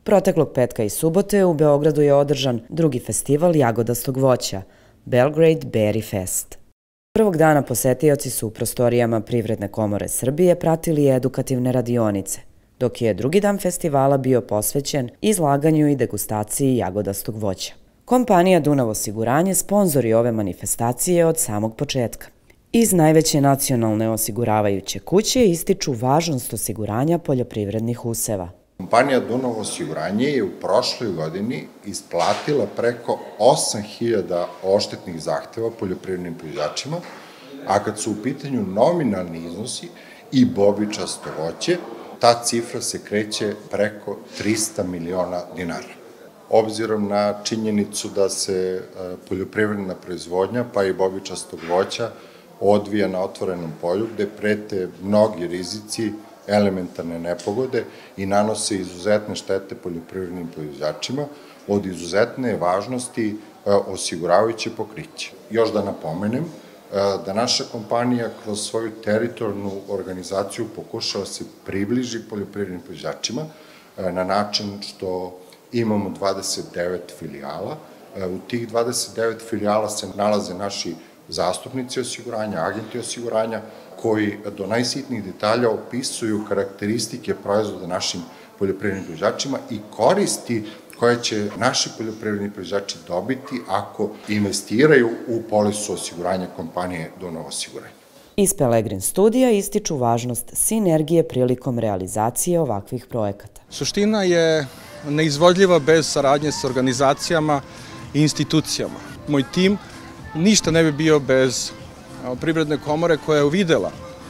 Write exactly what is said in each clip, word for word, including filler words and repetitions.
Proteklog petka i subote u Beogradu je održan drugi festival jagodastog voća, Belgrade Berry Fest. Prvog dana posetioci su u prostorijama Privredne komore Srbije pratili edukativne radionice, dok je drugi dan festivala bio posvećen izlaganju i degustaciji jagodastog voća. Kompanija Dunav osiguranje sponzor je ove manifestacije od samog početka. Iz najveće nacionalne osiguravajuće kuće ističu važnost osiguranja poljoprivrednih useva. Kompanija Dunav osiguranje je u prošloj godini isplatila preko osam hiljada odštetnih zahteva poljoprivrednim proizvođačima, a kad su u pitanju nominalni iznosi i bobičasto voće, ta cifra se kreće preko trista miliona dinara. Obzirom na činjenicu da se poljoprivredna proizvodnja, pa i bobičastog voća, odvija na otvorenom polju, gde prete mnogi rizici, elementarne nepogode i nanose izuzetne štete poljoprivrednim proizvođačima, od izuzetne važnosti osiguravajuće pokriće. Još da napomenem da naša kompanija kroz svoju teritorijalnu organizaciju pokušava se približi poljoprivrednim proizvođačima na način što imamo dvadeset devet filijala. U tih dvadeset devet filijala se nalaze naši zastupnici osiguranja, agenti osiguranja, koji do najsitnijih detalja opisuju karakteristike proizvoda našim poljoprivrednim proizvođačima i koristi koje će naši poljoprivredni proizvođači dobiti ako investiraju u polisu osiguranja kompanije Dunav osiguranje. Iz Pelegrin studija ističu važnost sinergije prilikom realizacije ovakvih projekata. Suština je neizvodljiva bez saradnje sa organizacijama i institucijama. Moj tim ništa ne bi bio bez Privredne komore koja je uvidela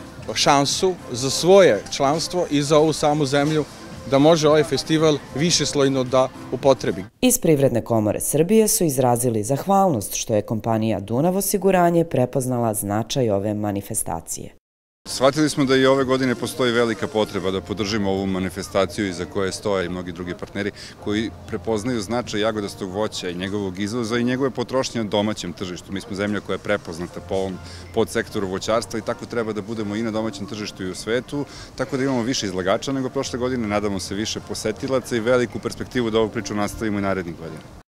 šansu za svoje članstvo i za ovu samu zemlju da može ovaj festival višeslojno da upotrebi. Iz Privredne komore Srbije su izrazili zahvalnost što je kompanija Dunav osiguranje prepoznala značaj ove manifestacije. Shvatili smo da i ove godine postoji velika potreba da podržimo ovu manifestaciju iza koje stoje i mnogi drugi partneri koji prepoznaju značaj jagodastog voća i njegovog izvoza i njegove potrošnje na domaćem tržištu. Mi smo zemlja koja je prepoznata po ovom podsektoru voćarstva i tako treba da budemo i na domaćem tržištu i u svetu, tako da imamo više izlagača nego prošle godine, nadamo se više posetilaca i veliku perspektivu da ovu priču nastavimo i narednih godina.